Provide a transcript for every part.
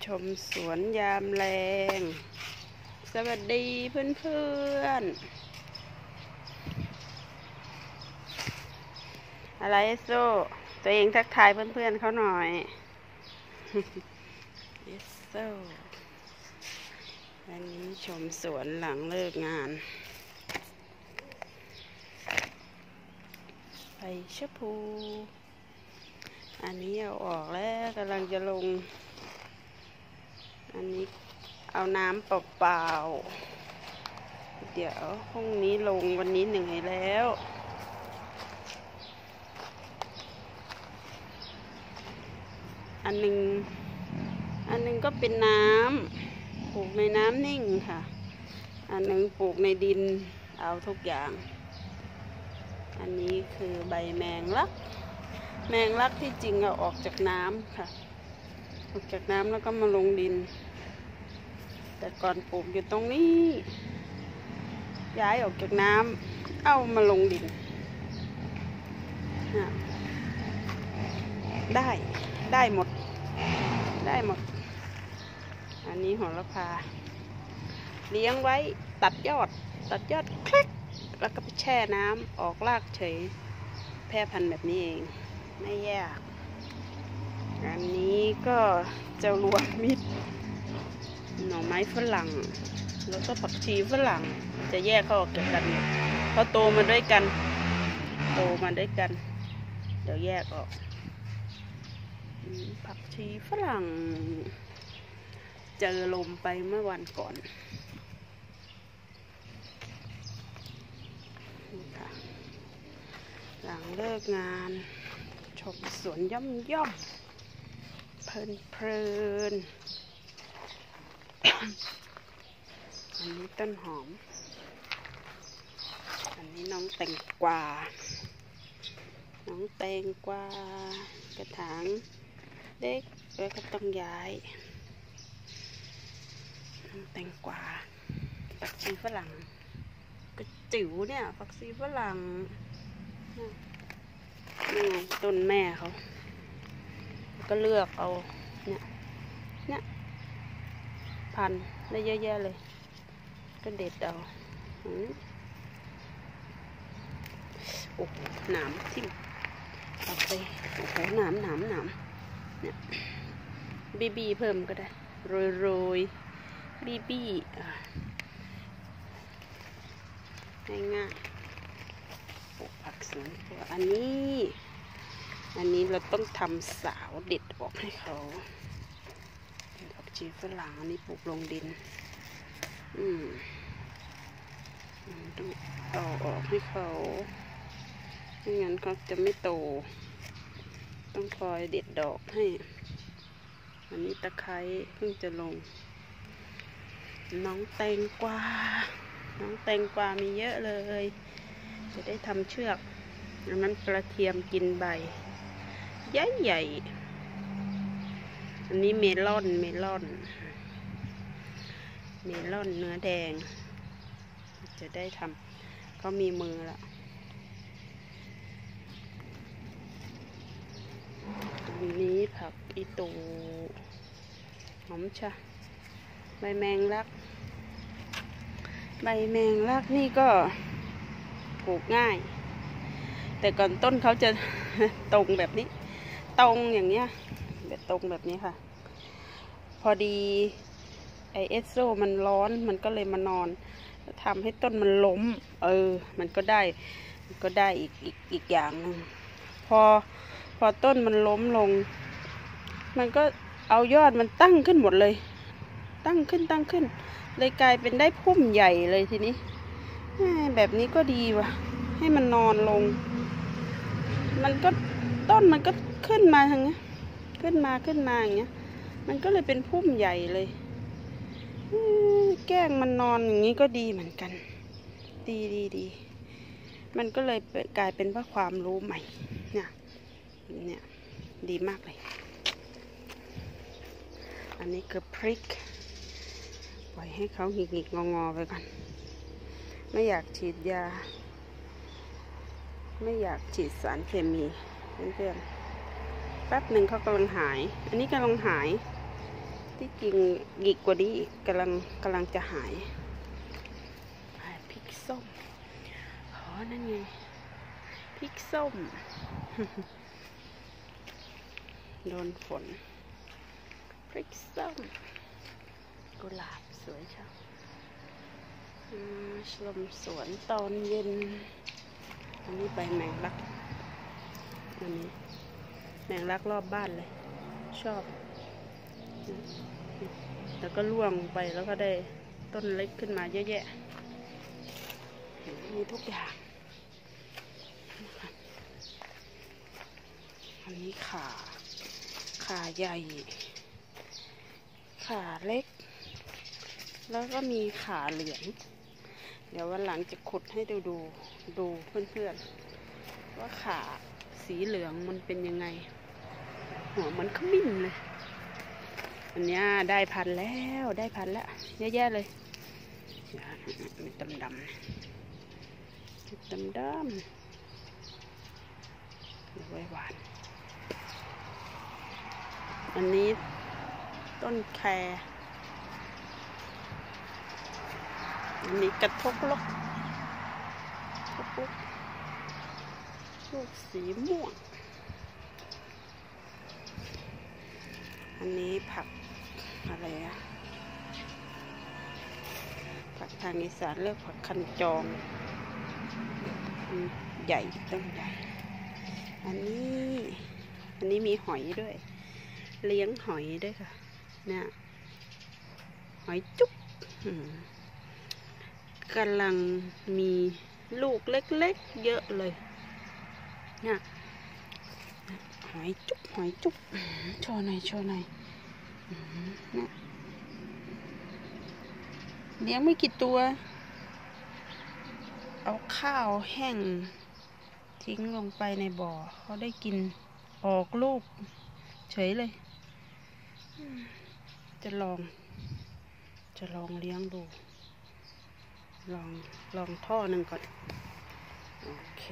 ชมสวนยามแรงสวัสดีเพื่อนๆอะไรโซ่ตัวเองทักทายเพื่อนๆเขาหน่อยเอสโซ่วันนี้ชมสวนหลังเลิกงานไปชะพูอันนี้เอาออกแล้วกำลังจะลงอันนี้เอาน้ำเปล่าๆเดี๋ยวพรุ่งนี้ลงวันนี้เหนื่อยแล้วอันหนึ่งก็เป็นน้ำปลูกในน้ำนิ่งค่ะอันหนึ่งปลูกในดินเอาทุกอย่างอันนี้คือใบแมงลักที่จริงเอาออกจากน้ำค่ะออกจากน้ำแล้วก็มาลงดินแต่ก่อนปลูกอยู่ตรงนี้ย้ายออกจากน้ำเอามาลงดินได้หมดอันนี้โหระพาเลี้ยงไว้ตัดยอดคลิกแล้วก็ไปแช่น้ำออกรากเฉยแพร่พันธุ์แบบนี้เองไม่ยากอันนี้ก็จะรวมมิตรหน่อไม้ฝรั่งแล้วก็ผักชีฝรั่งจะแยกเขาออกจากกันเขาโตมาด้วยกันเดี๋ยวแยกออกผักชีฝรั่งเจอลมไปเมื่อวันก่อนนี่ค่ะหลังเลิกงานชมสวนย่อมเพลินอันนี้ต้นหอมอันนี้น้องแตงกวากระถางเด็กแล้วก็ต้องย้ายแตงกวาผักชีฝรั่งกระจิ๋วเนี่ยผักชีฝรั่งนี่ไงต้นแม่เขาก็เลือกเอาเนี่ยพันได้เยอะแยะเลยก็เด็ดเอาโอ้โหหนามทิ่มเอาไปโอ้โหหนามเนี่ยบีเพิ่มก็ได้โรยบีง่ายๆปลูกผักสวนครัวอันนี้เราต้องทำสาวเด็ดออกให้เขาผักชีฝรั่งอันนี้ปลูกลงดินต้องเอาออกให้เขาไม่งั้นเขาจะไม่โตต้องคอยเด็ดดอกให้อันนี้ตะไคร้เพิ่งจะลงน้องแตงกวามีเยอะเลยจะได้ทำเชือกอันนั้นกระเทียมกินใบใหญ่อันนี้เมลอนเนื้อแดงจะได้ทำเขามีมือละอันนี้ผักอีตูหอมชะใบแมงลักนี่ก็ปลูกง่ายแต่ก่อนต้นเขาจะตรงแบบนี้ตรงอย่างเงี้ยแบบตรงแบบนี้ค่ะพอดีไอเอสโซมันร้อนมันก็เลยมานอนทำให้ต้นมันล้มมันก็ได้อีกอย่างนึงพอต้นมันล้มลงมันก็เอายอดมันตั้งขึ้นหมดเลยตั้งขึ้นเลยกลายเป็นได้พุ่มใหญ่เลยทีนี้แบบนี้ก็ดีว่ะให้มันนอนลงมันก็ต้นมันก็ขึ้นมาทางนี้ขึ้นมาอย่างเงี้ยมันก็เลยเป็นพุ่มใหญ่เลยแกล้งมันนอนอย่างนี้ก็ดีเหมือนกันดีมันก็เลยกลายเป็นว่าความรู้ใหม่เนี่ยดีมากเลยอันนี้คือพริกปล่อยให้เขาหงิกงอไปก่อนไม่อยากฉีดยาไม่อยากฉีดสารเคมีเพื่อนแป๊บหนึ่งเขากำลังหายอันนี้กำลังหายจที่จริงหยิกกว่านี้กำลังจะหายพริกส้มอ๋อนั่นไงพริกส้ม โดนฝนพริกส้มกุหลาบสวยจังชมสวนตอนเย็นอันนี้ใบแมงลักอันนี้แมงลักรอบบ้านเลยชอบแล้วก็ร่วงไปแล้วก็ได้ต้นเล็กขึ้นมาเยอะแยะมีทุกอย่างอันนี้ขาใหญ่ขาเล็กแล้วก็มีขาเหลืองเดี๋ยววันหลังจะขุดให้ดูเพื่อนๆว่าขาสีเหลืองมันเป็นยังไงหัวมันขมิ้นเลยอันนี้ได้พันแล้วเยอะแยะเลยมีดำไว้หวานอันนี้ต้นแคร์อันนี้กระทบลกลูกสีม่วงอันนี้ผักอะไรอะผักทางอีสานเรียกผักคันจองใหญ่ต้นใหญ่อันนี้มีหอยด้วยเลี้ยงหอยด้วยค่ะเนี่ยหอยจุ๊บกำลังมีลูกเล็กๆเยอะเลยเนี่ยหอยจุ๊บโชว์หน่อยเนี่ยเลี้ยงไม่กี่ตัวเอาข้าวแห้งทิ้งลงไปในบ่อเขาได้กินออกลูกเฉยเลยจะลองเลี้ยงดูลองท่อหนึ่งก่อนโอเค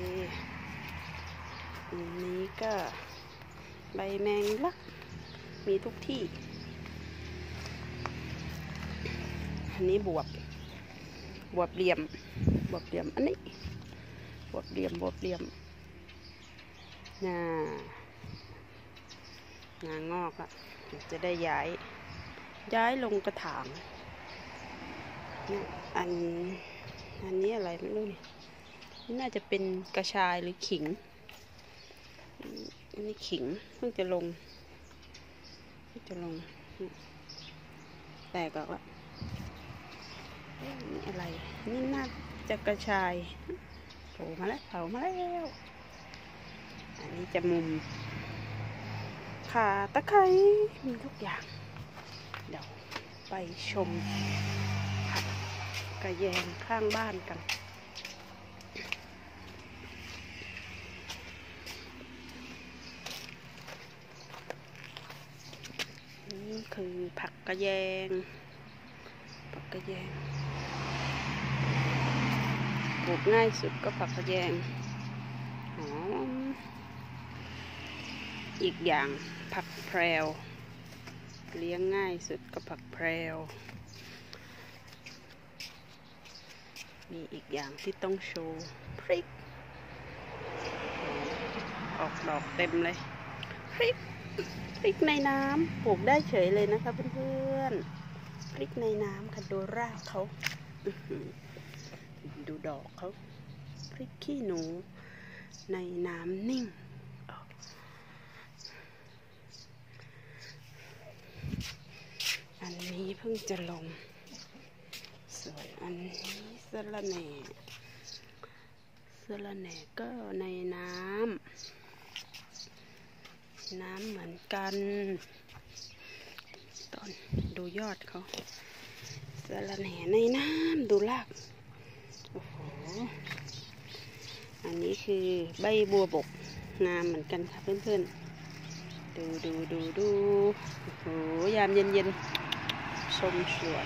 อันนี้ก็ใบแมงลักมีทุกที่อันนี้บวบเหลี่ยมอันนี้บวบเหลี่ยมงางอกอ่ะจะได้ย้ายลงกระถางอันนี้อะไรไม่รู้นี่น่าจะเป็นกระชายหรือขิงอันนี้ขิงเพิ่งจะลงแตกออกแล้วนี่อะไรนี่น่าจะกระชายเผามาแล้วอันนี้จะมุมข่าตะไคร้มีทุกอย่างเดี๋ยวไปชมผักกระแยงข้างบ้านกันนี่คือผักกระแยงปลูกง่ายสุดก็ผักกระแยงหอมอีกอย่างผักแพรวเลี้ยงง่ายสุดก็ผักแพรวมีอีกอย่างที่ต้องโชว์พริกออกดอกเต็มเลยพริกในน้ำปลูกได้เฉยเลยนะคะเพื่อนๆพริกในน้ำค่ะดูรากเขาดูดอกเขาพริกขี้หนูในน้ำนิ่งอันนี้เพิ่งจะลงส่วนอันนี้สะระแหน่ก็ในน้ำเหมือนกันต้นดูยอดเขาสะระแหน่ในน้ำดูรากโอ้โหอันนี้คือใบบัวบกงามเหมือนกันค่ะเพื่อนๆดูโอ้โหยามเย็นชมสวน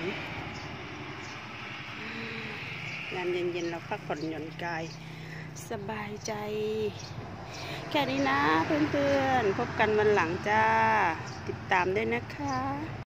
ยามเย็นเราพักผ่อนหย่อนกายสบายใจแค่นี้นะเพื่อนๆพบกันวันหลังจ้าติดตามด้วยนะคะ